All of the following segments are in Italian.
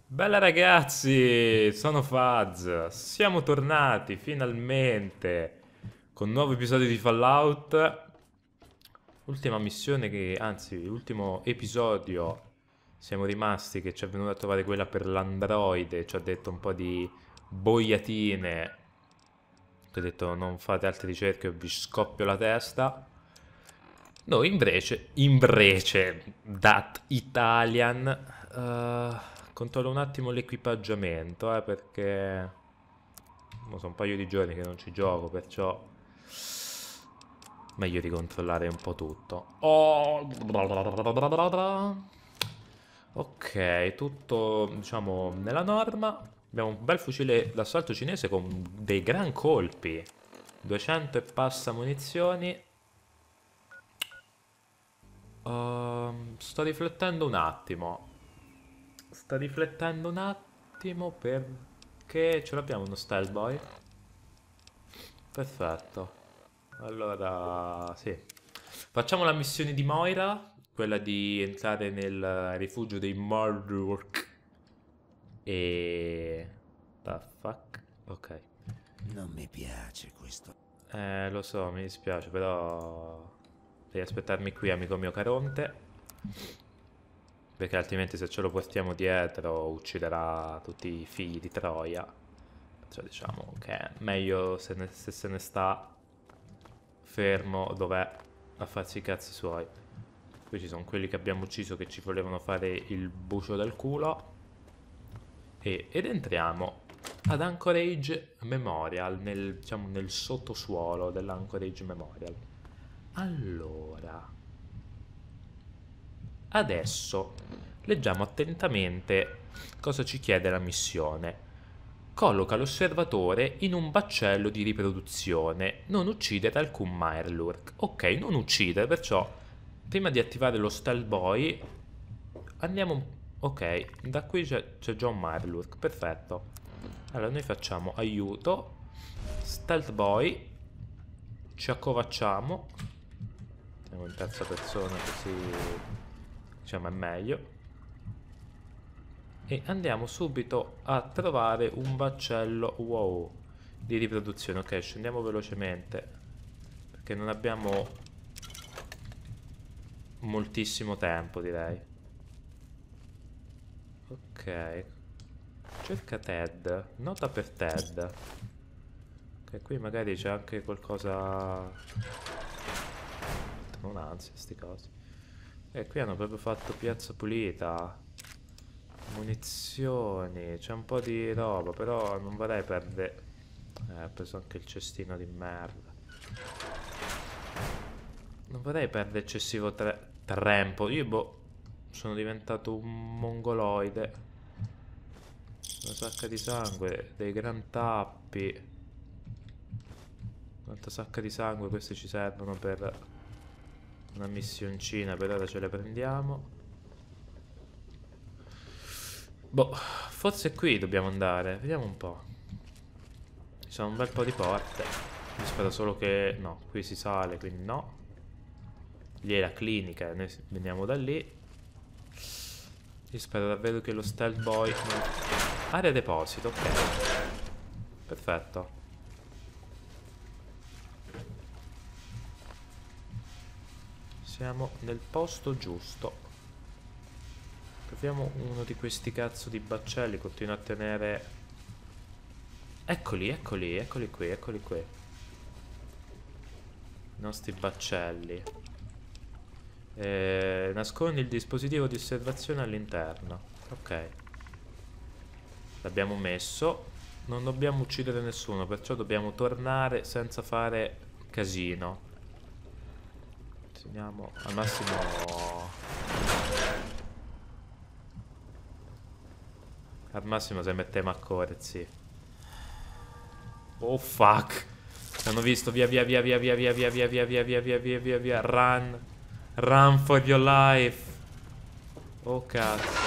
Bella ragazzi, sono Faz. Siamo tornati finalmente con un nuovo episodio di Fallout. Ultima missione che, anzi, ultimo episodio siamo rimasti che ci è venuto a trovare quella per l'androide, ci ha detto un po' di boiatine. Ti ho detto non fate altre ricerche o vi scoppio la testa. Noi invece, that Italian, controllo un attimo l'equipaggiamento, perché sono un paio di giorni che non ci gioco, perciò meglio di controllare un po' tutto. Oh. Ok, tutto diciamo nella norma. Abbiamo un bel fucile d'assalto cinese con dei gran colpi. 200 e passa munizioni. Sto riflettendo un attimo. Sto riflettendo un attimo perché ce l'abbiamo uno style boy. Perfetto. Allora, sì. Facciamo la missione di Moira, quella di entrare nel rifugio dei Murdoch. E... The fuck? Ok. Non mi piace questo. Lo so, mi dispiace, però... Devi aspettarmi qui, amico mio Caronte. Perché altrimenti se ce lo portiamo dietro ucciderà tutti i figli di Troia. Cioè diciamo che è meglio se se ne sta fermo dov'è a farsi i cazzi suoi. Qui ci sono quelli che abbiamo ucciso che ci volevano fare il bucio del culo. Ed entriamo ad Anchorage Memorial, diciamo, nel sottosuolo dell'Anchorage Memorial. Allora, adesso leggiamo attentamente cosa ci chiede la missione. Colloca l'osservatore in un baccello di riproduzione. Non uccidere alcun Mirelurk. Ok, non uccidere, perciò prima di attivare lo Stealth Boy andiamo... Ok, da qui c'è già un Mirelurk, perfetto. Allora noi facciamo aiuto, Stealth Boy, ci accovacciamo. Andiamo in terza persona così diciamo è meglio. E andiamo subito a trovare un baccello wow di riproduzione. Ok, scendiamo velocemente perché non abbiamo moltissimo tempo, direi. Ok, cerca Ted, nota per Ted. Ok, qui magari c'è anche qualcosa. Non ansia, sti cosi. E qui hanno proprio fatto piazza pulita. Munizioni, c'è un po' di roba, però non vorrei perdere... ho preso anche il cestino di merda. Non vorrei perdere eccessivo tempo. Io, boh, sono diventato un mongoloide. Una sacca di sangue, dei gran tappi. Quanta sacca di sangue, questi ci servono per una missioncina, per ora ce le prendiamo. Boh, forse qui dobbiamo andare, vediamo un po'. Ci sono un bel po' di porte. Io spero solo che... No, qui si sale, quindi no. Lì è la clinica, noi veniamo da lì. Io spero davvero che lo stealth boy... Area deposito, ok. Perfetto. Siamo nel posto giusto. Troviamo uno di questi cazzo di baccelli, continua a tenere... Eccoli, eccoli, eccoli qui, eccoli qui. I nostri baccelli. Nascondi il dispositivo di osservazione all'interno. Ok. L'abbiamo messo. Non dobbiamo uccidere nessuno, perciò dobbiamo tornare senza fare casino. Teniamo al massimo... Al massimo se mettiamo a corsi. Oh fuck. Ci hanno visto. Via via via via via via via via via via via via via via via. Run. Run for your life. Oh cazzo.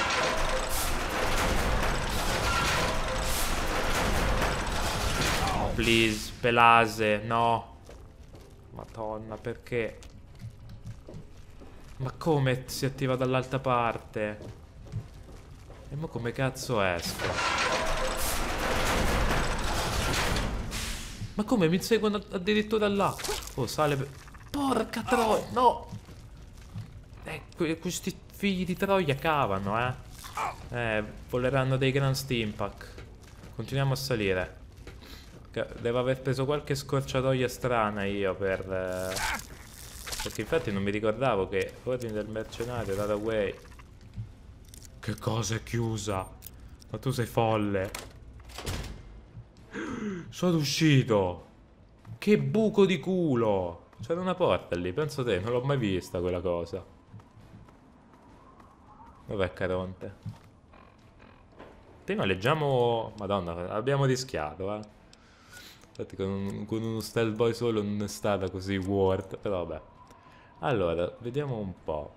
Please, Pelase, no. Madonna, perché? Ma come si attiva dall'altra parte? E mo come cazzo esco? Ma come mi inseguono addirittura là? Oh, sale per... Porca troia, no! Questi figli di troia cavano, voleranno dei Grand Stimpack. Continuiamo a salire. Devo aver preso qualche scorciatoia strana io per... perché infatti non mi ricordavo che ordine del mercenario, Runaway. Che cosa è chiusa? Ma tu sei folle. Sono uscito. Che buco di culo. C'era una porta lì, penso te, non l'ho mai vista quella cosa. Dov'è Caronte? Prima leggiamo... Madonna, abbiamo rischiato, Infatti con uno stealth boy solo non è stata così worth. Però vabbè. Allora, vediamo un po'.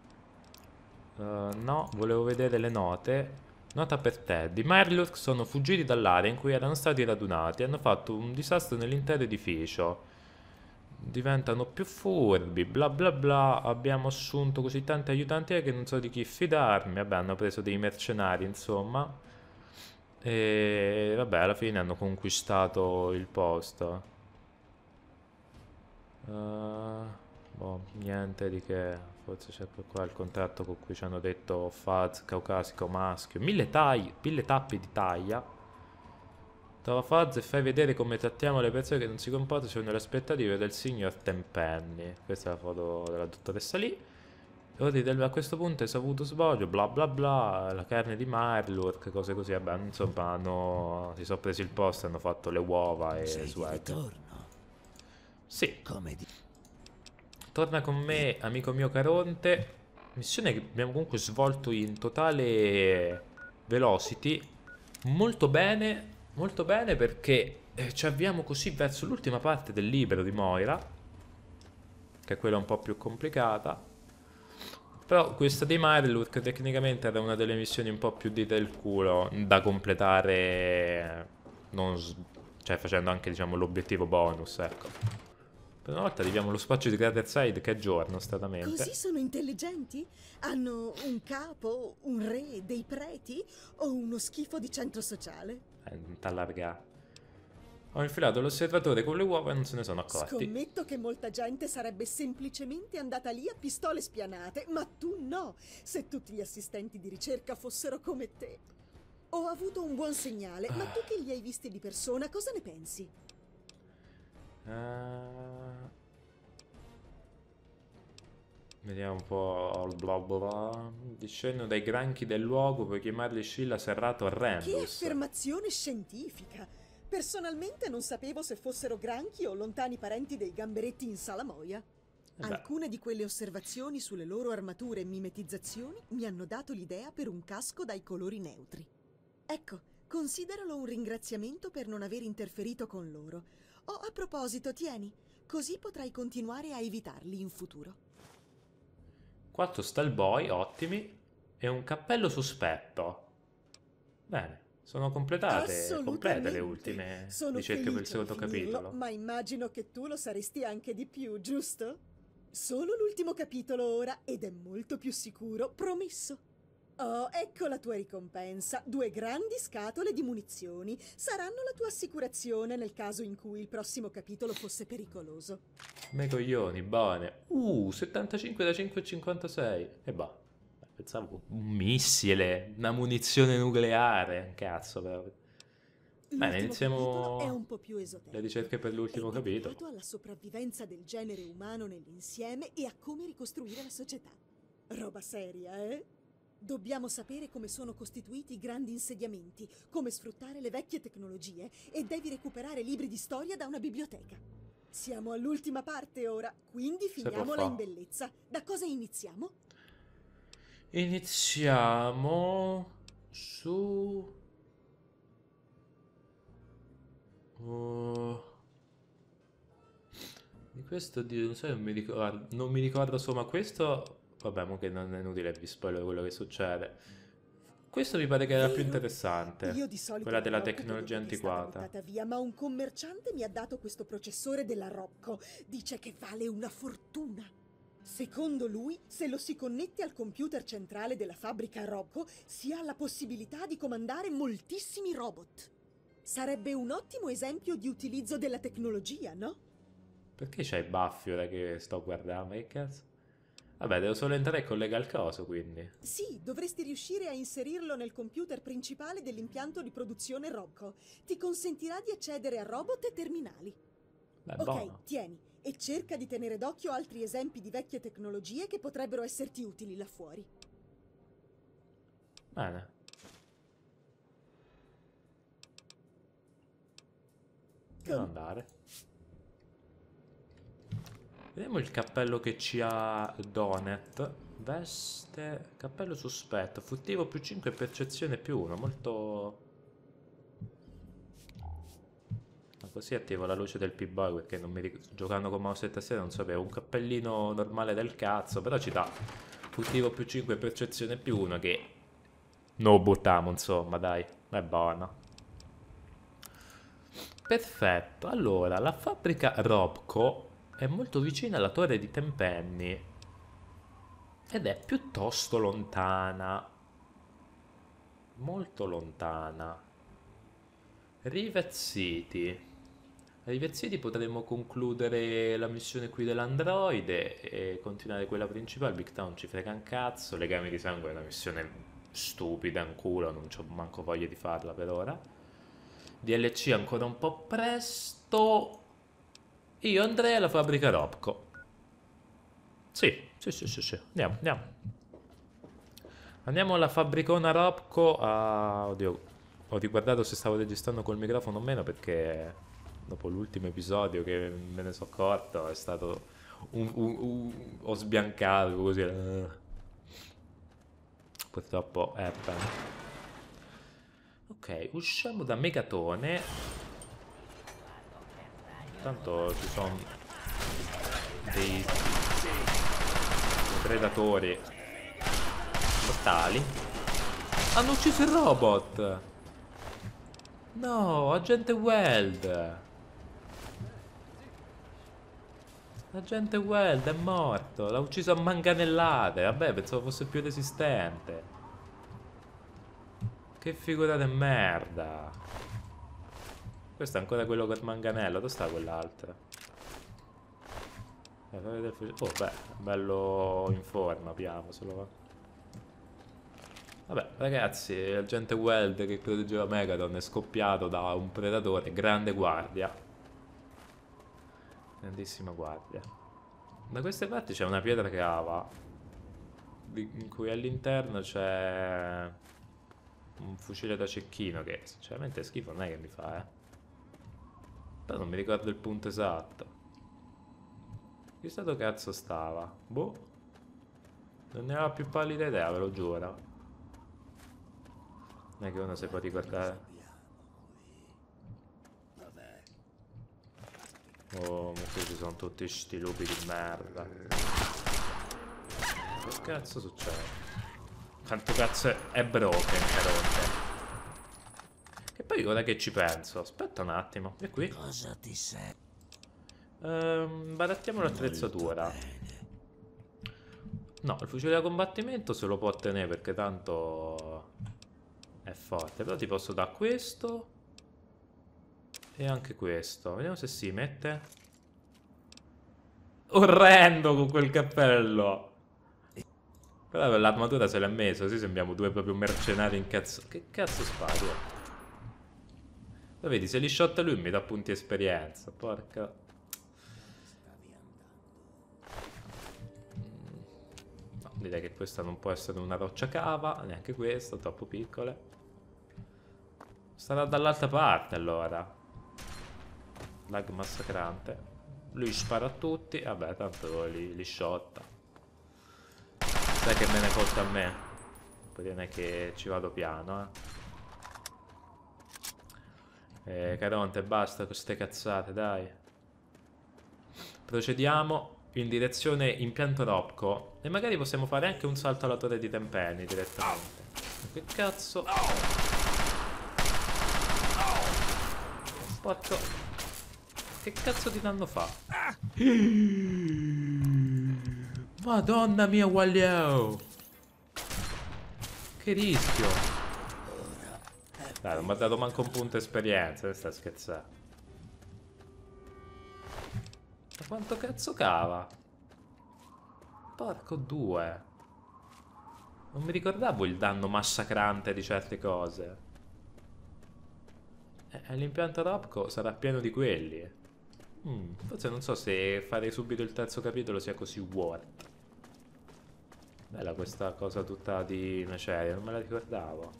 No, volevo vedere le note. Nota per te. Di Myrloc sono fuggiti dall'area in cui erano stati radunati. Hanno fatto un disastro nell'intero edificio. Diventano più furbi, bla bla bla. Abbiamo assunto così tanti aiutanti che non so di chi fidarmi. Vabbè, hanno preso dei mercenari, insomma. E vabbè, alla fine hanno conquistato il posto. Boh, niente di che. Forse c'è qua il contratto con cui ci hanno detto Faz, caucasico, maschio. 1000 tappi di taglia. Trova Faz e fai vedere come trattiamo le persone che non si comportano secondo le aspettative del signor Tenpenny. Questa è la foto della dottoressa lì. A questo punto hai saputo svoglio, bla bla bla, la carne di Myrloc, cose così, vabbè, insomma, si sono presi il posto, hanno fatto le uova e Sei di swag. ritorno? Sì, Come di... torna con me, amico mio Caronte. Missione che abbiamo comunque svolto in totale velocity. Molto bene perché ci avviamo così verso l'ultima parte del libro di Moira, che è quella un po' più complicata. Però questa di Myrloc tecnicamente era una delle missioni un po' più dite del culo da completare, cioè facendo anche diciamo l'obiettivo bonus, ecco. Per una volta arriviamo allo spazio di Craterside che è giorno, Così statamente. sono intelligenti? Hanno un capo, un re, dei preti o uno schifo di centro sociale? T'allarga. Ho infilato l'osservatore con le uova e non se ne sono accorti. Scommetto che molta gente sarebbe semplicemente andata lì a pistole spianate, ma tu no, se tutti gli assistenti di ricerca fossero come te. Ho avuto un buon segnale, ma tu che li hai visti di persona, cosa ne pensi? Vediamo un po' il bla bla. Discendono dai granchi del luogo, puoi chiamarli Scilla Serrato Che Arrendus. affermazione scientifica! Personalmente non sapevo se fossero granchi o lontani parenti dei gamberetti in salamoia. beh. Alcune di quelle osservazioni sulle loro armature e mimetizzazioni mi hanno dato l'idea per un casco dai colori neutri. Ecco, consideralo un ringraziamento per non aver interferito con loro. Oh, a proposito, tieni, così potrai continuare a evitarli in futuro. 4 stallboy, ottimi. E un cappello sospetto. Bene, sono complete le ultime Sono ricerche per il felice di secondo finirlo, capitolo. ma immagino che tu lo saresti anche di più, giusto? Solo l'ultimo capitolo ora ed è molto più sicuro, promesso. Oh, ecco la tua ricompensa. 2 grandi scatole di munizioni. Saranno la tua assicurazione nel caso in cui il prossimo capitolo fosse pericoloso. Me coglioni, buone. 75 da 5,56. E bah. Pensavo un missile, una munizione nucleare. Cazzo, però. Bene, L'ultimo capitolo è iniziamo un po' più esoterico. le ricerche per l'ultimo È dedicato capitolo. alla sopravvivenza del genere umano nell'insieme e a come ricostruire la società. Roba seria, eh? Dobbiamo sapere come sono costituiti i grandi insediamenti, come sfruttare le vecchie tecnologie e devi recuperare libri di storia da una biblioteca. Siamo all'ultima parte ora, quindi Se può finiamola fa. in bellezza. Da cosa iniziamo? Iniziamo su... Oh. Di questo non so, non mi ricordo insomma questo. Vabbè, mo che non è inutile vi spoiler quello che succede. Questo mi pare che era più Vero? interessante. Io di solito Quella della mi occupo tecnologia di quella che è stata antiquata. buttata via, ma un commerciante mi ha dato questo processore della Rocco. Dice che vale una fortuna. Secondo lui, se lo si connette al computer centrale della fabbrica Robco, si ha la possibilità di comandare moltissimi robot. Sarebbe un ottimo esempio di utilizzo della tecnologia, no? Perché c'hai i baffi ora che sto guardando? Che cazzo? Vabbè, devo solo entrare e collegare il coso, quindi. Sì, dovresti riuscire a inserirlo nel computer principale dell'impianto di produzione Robco. Ti consentirà di accedere a robot e terminali. Beh, Ok, buono. tieni. E cerca di tenere d'occhio altri esempi di vecchie tecnologie che potrebbero esserti utili là fuori. Bene. Devo andare. Vediamo il cappello che ci ha Donet. Veste, cappello sospetto, furtivo più 5 e percezione più 1, molto... Ma così attivo la luce del P-Boy perché non mi giocando con mouse e tastiera non sapevo, un cappellino normale del cazzo, però ci dà furtivo più 5 e percezione più 1 che... Non buttiamo, insomma, dai, è buono. Perfetto, allora, la fabbrica Robco è molto vicina alla torre di Tempenny ed è piuttosto lontana, molto lontana. Rivet City. A Rivet City potremmo concludere la missione qui dell'androide e continuare quella principale. Big Town ci frega un cazzo, legami di sangue è una missione stupida, un culo, non c'ho manco voglia di farla per ora. DLC ancora un po' presto. Io andrei alla fabbrica Robco. Sì. Andiamo, andiamo. Andiamo alla fabbricona Robco. Oddio, ho riguardato se stavo registrando col microfono o meno perché dopo l'ultimo episodio che me ne sono accorto è stato ho sbiancato così. Purtroppo ok, usciamo da Megatone. Tanto ci sono dei predatori mortali. Hanno ucciso il robot. No, agente Weld. L'agente Weld è morto. L'ha ucciso a manganellate. Vabbè, pensavo fosse più resistente. Che figura di merda. Questo è ancora quello col manganello. Dove sta quell'altro? Oh, beh, bello in forma, piamoselo. Vabbè, ragazzi, il agente Weld che proteggeva Megaton è scoppiato da un predatore. Grande guardia. Grandissima guardia. Da queste parti c'è una pietra cava in cui all'interno c'è un fucile da cecchino che sinceramente schifo non è che mi fa, però non mi ricordo il punto esatto. Che stato cazzo stava? Boh. Non ne aveva più pallida idea, ve lo giuro. Non è che uno si può ricordare. Oh, ma qui ci sono tutti sti lupi di merda. Che cazzo succede? Quanto cazzo è broken, carote. E poi ora che ci penso, aspetta un attimo, è qui. Cosa ti sei? Barattiamo l'attrezzatura. No, il fucile da combattimento se lo può tenere perché tanto è forte. Però ti posso dare questo e anche questo. Vediamo se si mette. Orrendo con quel cappello. Però l'armatura se l'ha messo, così sembriamo due proprio mercenari in cazzo. Che cazzo spari? Lo vedi, se li shot lui mi dà punti esperienza. Porca. No, direi che questa non può essere una roccia cava, neanche questa, troppo piccole. Sarà dall'altra parte allora. Lag massacrante. Lui spara a tutti, vabbè, tanto li shotta. Sai che me ne costa a me. Poi non è che ci vado piano, Caronte, basta con ste cazzate, dai. Procediamo in direzione impianto Robco. E magari possiamo fare anche un salto alla torre di Tempenny direttamente. Che cazzo? Porco. Che cazzo di danno fa? Madonna mia, Wagliao! Che rischio! Dai, non mi ha dato manco un punto esperienza, sta scherzando. Ma quanto cazzo cava? Porco due. Non mi ricordavo il danno massacrante di certe cose. L'impianto Robco sarà pieno di quelli. Forse non so se fare subito il terzo capitolo sia così worth. Bella questa cosa tutta di maceria, non me la ricordavo.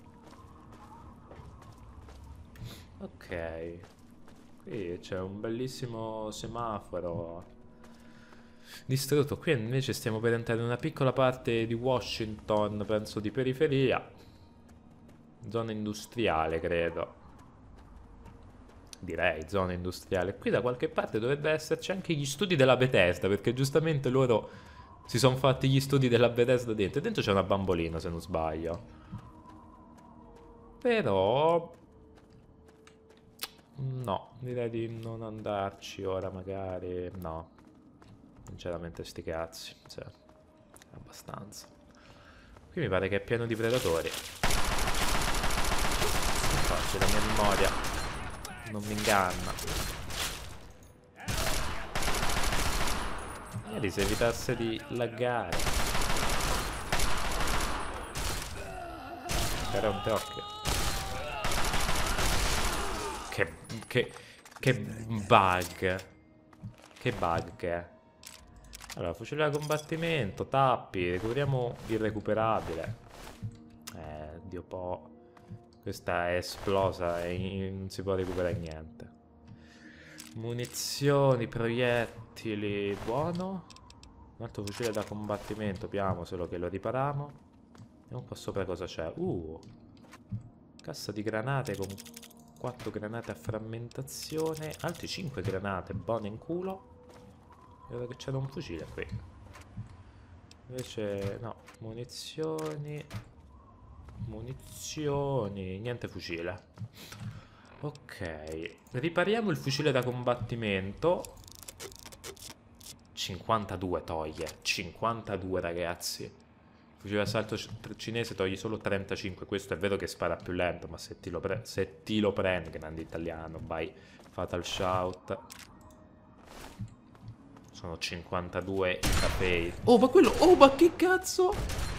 Ok. Qui c'è un bellissimo semaforo distrutto. Qui invece stiamo per entrare in una piccola parte di Washington, penso di periferia. Zona industriale, credo. Direi zona industriale. Qui da qualche parte dovrebbe esserci anche gli studi della Bethesda, perché giustamente loro si sono fatti gli studi della Bethesda dentro. E dentro c'è una bambolina, se non sbaglio. Però... no, direi di non andarci ora magari. No. Sinceramente sti cazzi. Sì, abbastanza. Qui mi pare che è pieno di predatori. Infatti la mia memoria non mi inganna. Magari se evitasse di laggare. Era un occhio. Che bug. Che bug che è. Allora, fucile da combattimento, tappi, recuperiamo il recuperabile. Dio po'. Questa è esplosa e non si può recuperare niente. Munizioni, proiettili, buono. Un altro fucile da combattimento, abbiamoselo che lo ripariamo. Vediamo qua sopra cosa c'è. Cassa di granate con 4 granate a frammentazione. Altri 5 granate, buone in culo. Vedo che c'era un fucile qui. Invece no, munizioni. Munizioni, niente fucile. Ok, ripariamo il fucile da combattimento. 52 toglie. 52 ragazzi. Il fucile d'assalto cinese toglie solo 35. Questo è vero che spara più lento, ma se ti lo prendi, grande italiano, vai, fatal shout. Sono 52 i capei. Oh, ma quello... oh, ma che cazzo?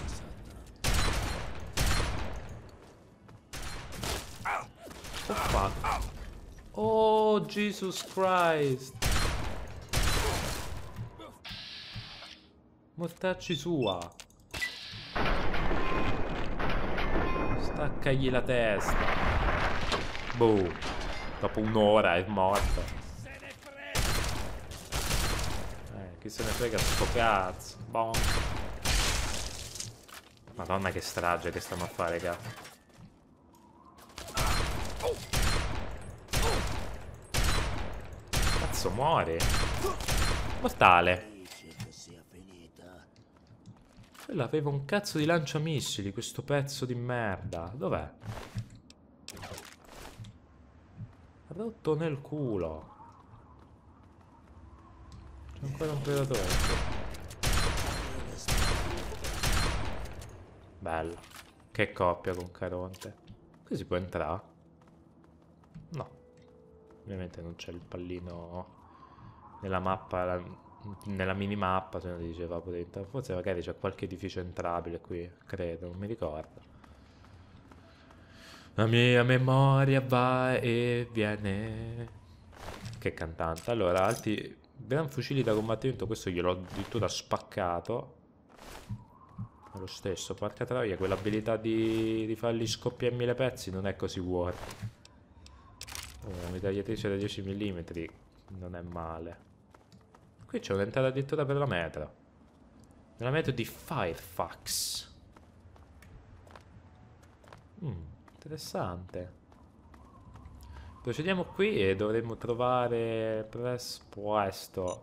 Oh, fuck. Oh, Jesus Christ. Mortacci sua. Staccagli la testa. Boh. Dopo un'ora è morto. Chi se ne frega sto cazzo. Bon. Madonna che strage che stiamo a fare, cazzo. Cazzo, muori. Mortale. Quello aveva un cazzo di lanciamissili, questo pezzo di merda. Dov'è? Rotto nel culo. C'è ancora un predatore. Bello. Che coppia con Caronte. Qui si può entrare? No. Ovviamente non c'è il pallino nella mappa, nella minimappa, se non diceva pure. Forse magari c'è qualche edificio entrabile qui, credo, non mi ricordo. La mia memoria va e viene. Che cantante. Allora, altri gran fucili da combattimento, questo gliel'ho addirittura spaccato. È lo stesso, porca troia, quell'abilità di farli scoppiare in 1000 pezzi non è così worth. Una mitragliatrice da 10 mm non è male. Qui c'è un'entrata addirittura per la metro. Nella metro di Firefox. Interessante. Procediamo qui e dovremmo trovare presto.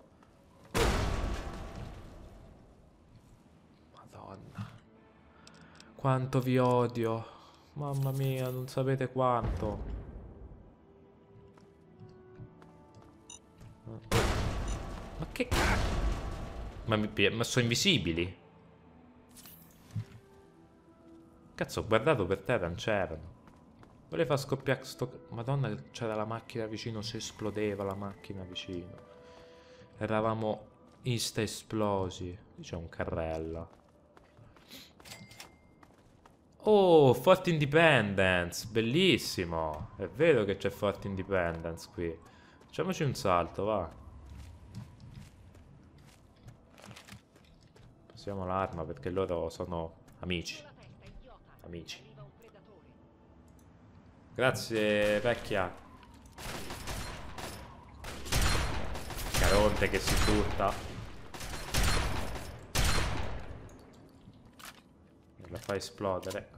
Madonna. Quanto vi odio. Mamma mia, non sapete quanto. Ma che cazzo? Ma sono invisibili. Cazzo, ho guardato per terra, non c'erano. Voleva far scoppiare sto... Madonna, c'era la macchina vicino, si esplodeva la macchina vicino. Eravamo insta esplosi. Qui c'è un carrello. Oh, Fort Independence, bellissimo. È vero che c'è Fort Independence qui. Facciamoci un salto, va. Passiamo l'arma perché loro sono amici. Amici. Grazie, vecchia. Caronte che si butta. E la fa esplodere.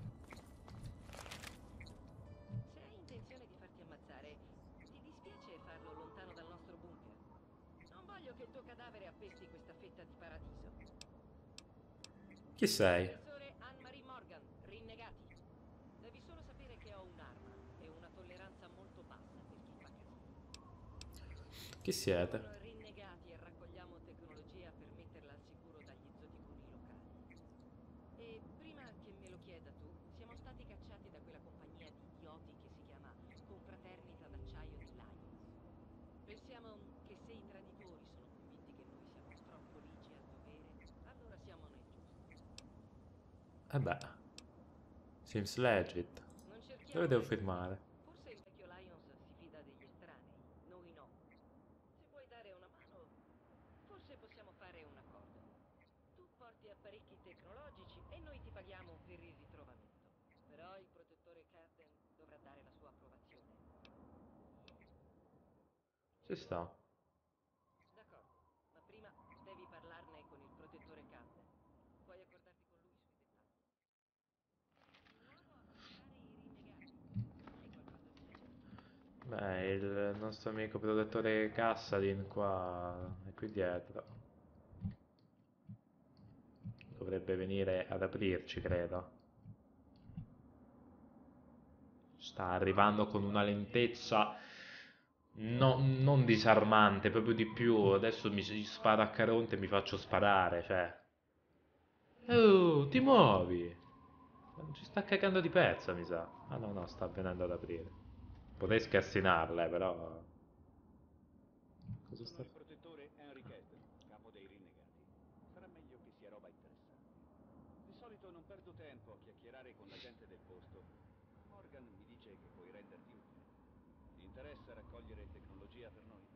Se hai intenzione di farti ammazzare, ti dispiace farlo lontano dal nostro bunker? Non voglio che il tuo cadavere appesti questa fetta di paradiso. Chi sei? Professore Anne-Marie Morgan, rinnegati. Devi solo sapere che ho un'arma e una tolleranza molto bassa per chi fa casino. Chi siete? Sono rinnegati e raccogliamo tecnologia per metterla al sicuro dagli zoticuni locali. E prima che me lo chieda tu, siamo stati cacciati da quella compagnia di idioti che si chiama Confraternita d'Acciaio di Lions. Pensiamo che se i traditori sono convinti che noi siamo troppo ligi al dovere, allora siamo nel giusto. Eh beh. Seems legit. Non cerchiamo Dove devo di- firmare? Forse il vecchio Lions si fida degli estranei, noi no. Se vuoi dare una mano, forse possiamo fare un accordo. Tu porti apparecchi tecnologici e noi ti paghiamo per il ritrovamento. Però il protettore Carden dovrà dare la sua approvazione. Ci sta. D'accordo, ma prima devi parlarne con il protettore Carden. Puoi accordarti con lui sui dettagli. Nuovo a affrontare i rinnegati. Hai qualcosa di speciale? Beh, il nostro amico protettore Cassadin qua è qui dietro. Dovrebbe venire ad aprirci, credo. Sta arrivando con una lentezza non disarmante, proprio di più. Adesso mi sparo a Caronte e mi faccio sparare, cioè. Oh, ti muovi! Ci sta cagando di pezza, mi sa. Ah no, no, sta venendo ad aprire. Potrei scassinarle, però... Cosa sta... Sono il protettore Henry Cadden, capo dei rinnegati. Sarà meglio che sia roba interessante. Di solito non perdo tempo a chiacchierare con la gente del posto. Morgan mi dice che puoi renderti utile. Ti interessa raccogliere tecnologia per noi?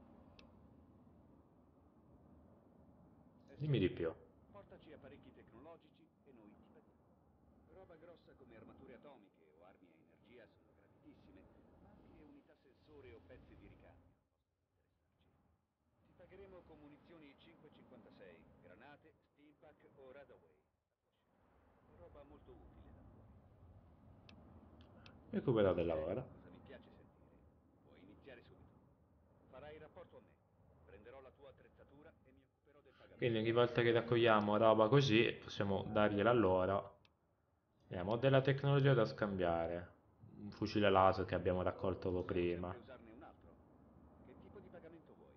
È Dimmi di semplice. più. Portaci apparecchi tecnologici e noi ti paghiamo. Roba grossa come armature atomiche o armi a energia sono graditissime, ma anche unità sensore o pezzi di ricambio possono interessarci. Ti pagheremo con munizioni 5,56, granate, steelpack o radaway. Roba molto utile da fuori. Recuperato del lavoro. Cosa mi piace sentire. Puoi iniziare subito. Farai rapporto a me. Prenderò la tua attrezzatura e mi occuperò del pagamento. Quindi ogni volta che raccogliamo roba così, possiamo dargliela a loro. Ho della tecnologia da scambiare. Un fucile laser che abbiamo raccolto prima. Puoi usarne un altro. Che tipo di pagamento vuoi?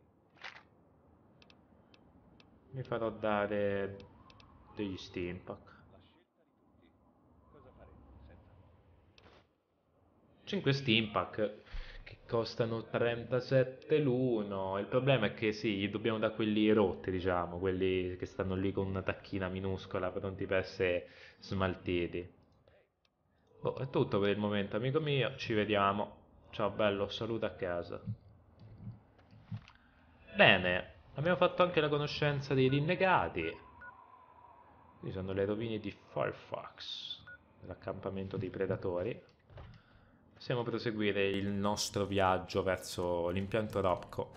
Mi farò dare degli steampack. La scelta di tutti. Cosa faremo senza me? 5 steampack che costano 37 l'uno. Il problema è che sì, gli dobbiamo da quelli rotti, diciamo, quelli che stanno lì con una tacchina minuscola pronti per essere smaltiti. Boh, è tutto per il momento, amico mio. Ci vediamo. Ciao bello, saluta a casa. Bene, abbiamo fatto anche la conoscenza dei rinnegati. Qui sono le rovine di Fairfax, l'accampamento dei predatori. Possiamo proseguire il nostro viaggio verso l'impianto Robco.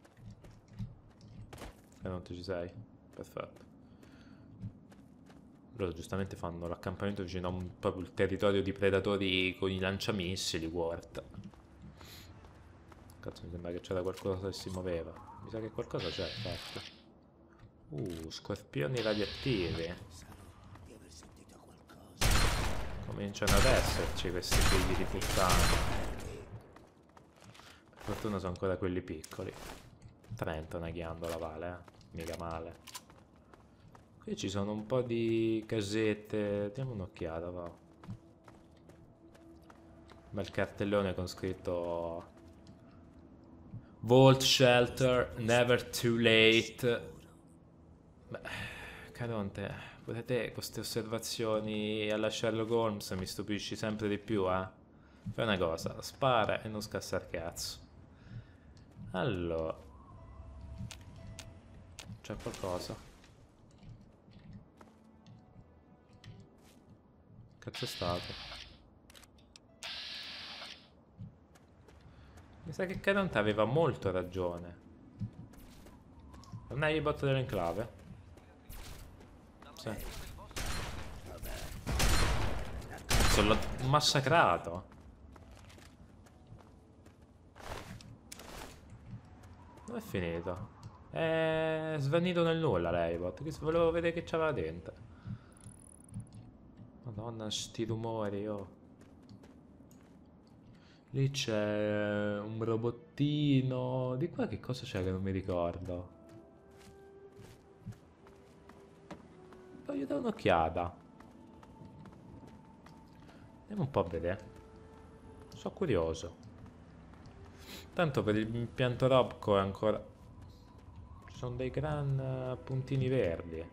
Non ci sei? Perfetto. Loro giustamente fanno l'accampamento vicino a proprio il territorio di predatori con i lanciamissili, Ward. Cazzo, mi sembra che c'era qualcosa che si muoveva. Mi sa che qualcosa c'è, infatti. Scorpioni radioattivi. Di aver sentito qualcosa. Cominciano ad esserci questi figli di puttana. Per fortuna sono ancora quelli piccoli. 30 una ghiandola vale, mica male. Qui ci sono un po' di casette. Diamo un'occhiata, va. Bel cartellone con scritto Vault Shelter, never too late. Beh, Caronte, pure te con queste osservazioni alla Sherlock Holmes mi stupisci sempre di più, eh? Fai una cosa, spara e non scassar cazzo. Allora, c'è qualcosa? Cazzo è stato? Mi sa che Caronte aveva molto ragione. Non hai i bot dell'enclave? Sì. Cazzo, l'ho massacrato. Dove è finito? È svanito nel nulla l'Aibot. Volevo vedere che c'aveva dentro. Madonna, sti rumori, oh. Lì c'è un robottino. Di qua che cosa c'è che non mi ricordo? Voglio dare un'occhiata. Andiamo un po' a vedere. Sono curioso. Tanto per l'impianto Robco è ancora... Ci sono dei gran puntini verdi. Che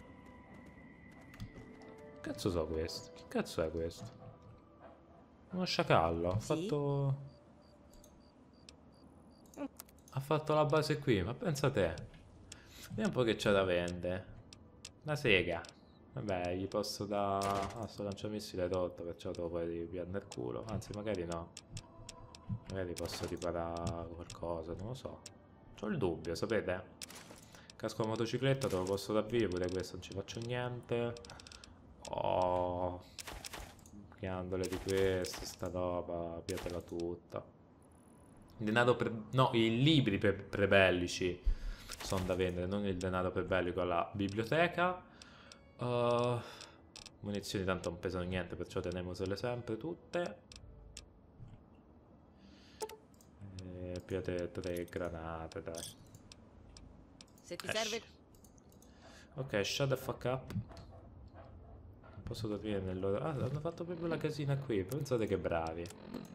cazzo so questo? Che cazzo è questo? Uno sciacallo. Ha fatto... Ha fatto la base qui, ma pensa te. Vediamo un po' che c'è da vendere. Una sega. Vabbè, gli posso dare... Ah, sto lanciamissile è rotto, perciò te lo puoi ripiare nel culo. Anzi, magari no. Magari posso riparare qualcosa, non lo so. C'ho il dubbio, sapete? Casco a motocicletta, te lo posso dar via, pure questo non ci faccio niente. Oh... Ghiandole di questo, sta roba, piatela tutta. Denaro per... No, i libri prebellici sono da vendere, non il denaro prebellico alla biblioteca. Munizioni tanto non pesano niente, perciò tenemosele sempre tutte. E piate 3 granate, dai. Se ti serve... Ok, shut the fuck up. Non posso dormire nel loro... Ah, hanno fatto proprio la casina qui, pensate che bravi.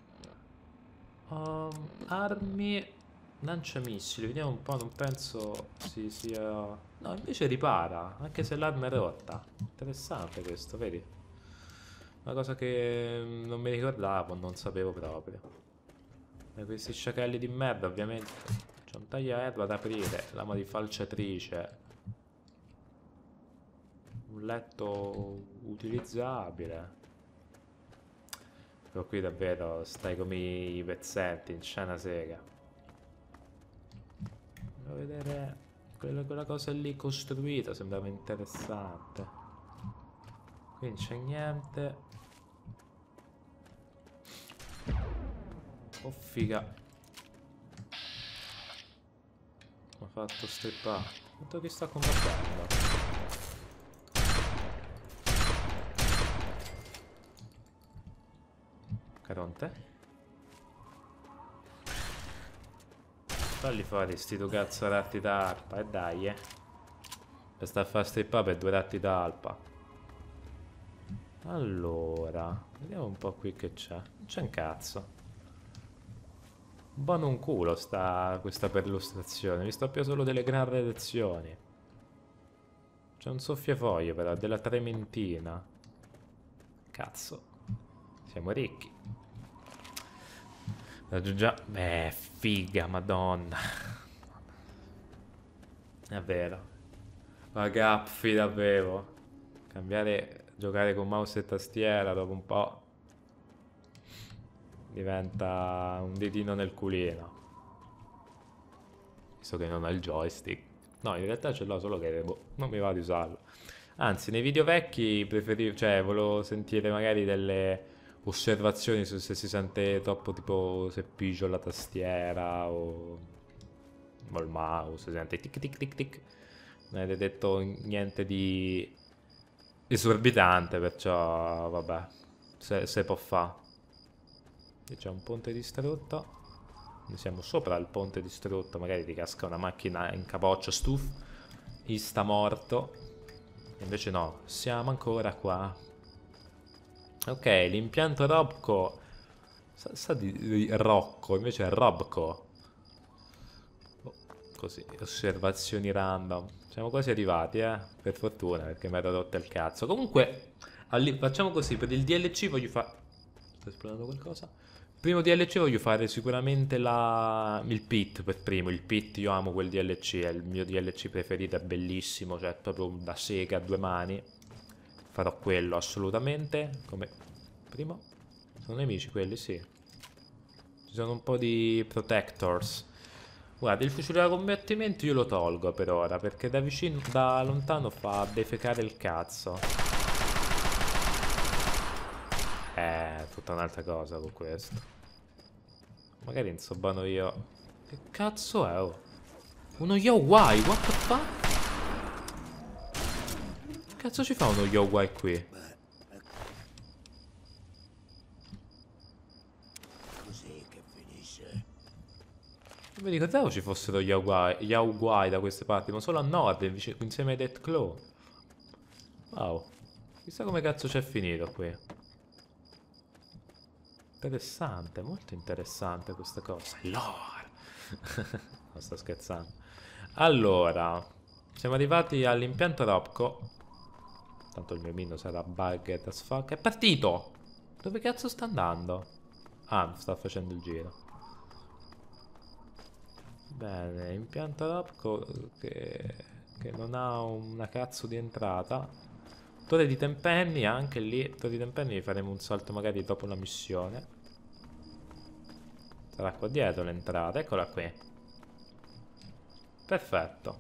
Armi... Lanciamissili, vediamo un po', non penso si sia... No, invece ripara, anche se l'arma è rotta. Interessante questo, vedi? Una cosa che non mi ricordavo, non sapevo proprio. E questi sciacalli di merda, ovviamente. C'è un tagliaerba da aprire, lama di falciatrice. Un letto utilizzabile. Però qui davvero stai come i pezzenti in scena sega. Voglio vedere quella cosa lì costruita, sembrava interessante. Qui non c'è niente. Oh figa. Mi ha fatto strippare. Quanto chi sta combattendo? Caronte? Falli fuori sti due cazzo ratti d'alpa e dai per sta a fare strippare per 2 ratti d'alpa. Allora vediamo un po' qui che c'è. Non c'è un cazzo. Buono un culo questa perlustrazione. Mi sto più solo delle gran redazioni. C'è un soffiafoglio però della trementina. Cazzo. Siamo ricchi. Già, beh, figa, madonna. È vero. La gapfi davvero. Giocare con mouse e tastiera dopo un po' diventa un ditino nel culino. Visto che non ho il joystick. No, in realtà ce l'ho, solo che non mi va di usarlo. Anzi, nei video vecchi preferivo, cioè, volevo sentire magari delle osservazioni su se si sente troppo, tipo se pigio la tastiera o il mouse, si sente tic tic tic tic. Non avete detto niente di esorbitante, perciò vabbè, se può fa. C'è un ponte distrutto. Noi siamo sopra il ponte distrutto, magari ti casca una macchina in capoccia, stuf, sta morto. Invece no, siamo ancora qua. Ok, l'impianto Robco sa di Rocco, invece è Robco. Oh, così, osservazioni random. Siamo quasi arrivati, per fortuna, perché mi ero rotto il cazzo. Comunque, facciamo così, per il DLC voglio fare... Sto esplorando qualcosa? Primo DLC voglio fare sicuramente il pit per primo. Il pit, io amo quel DLC, è il mio DLC preferito, è bellissimo, cioè proprio da sega a due mani. Farò quello assolutamente. Come primo? Sono nemici quelli, sì. Ci sono un po' di protectors. Guarda, il fucile da combattimento io lo tolgo per ora, perché da vicino, da lontano fa defecare il cazzo. Tutta un'altra cosa con questo. Magari insobano io. Che cazzo è? Oh? Uno Yowai, what the fuck? Che cazzo ci fa uno Yowai qui? Così che finisce. Non mi ricordavo ci fossero Yowai da queste parti, ma solo a nord, insieme ai Deathclaw. Wow. Chissà come cazzo c'è finito qui. Interessante, molto interessante questa cosa. Lore. Non sto scherzando. Allora, siamo arrivati all'impianto Robco. Tanto il mio mino sarà bugged as fuck. È partito! Dove cazzo sta andando? Ah, sta facendo il giro. Bene, impianto Robco che non ha una cazzo di entrata. Torre di Tempenni, anche lì. Torre di Tempenni faremo un salto magari dopo la missione. Sarà qua dietro l'entrata, eccola qui. Perfetto.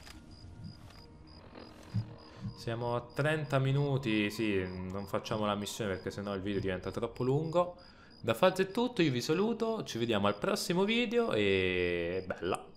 Siamo a 30 minuti, sì, non facciamo la missione perché sennò il video diventa troppo lungo. Da Fazio è tutto, io vi saluto, ci vediamo al prossimo video e bella!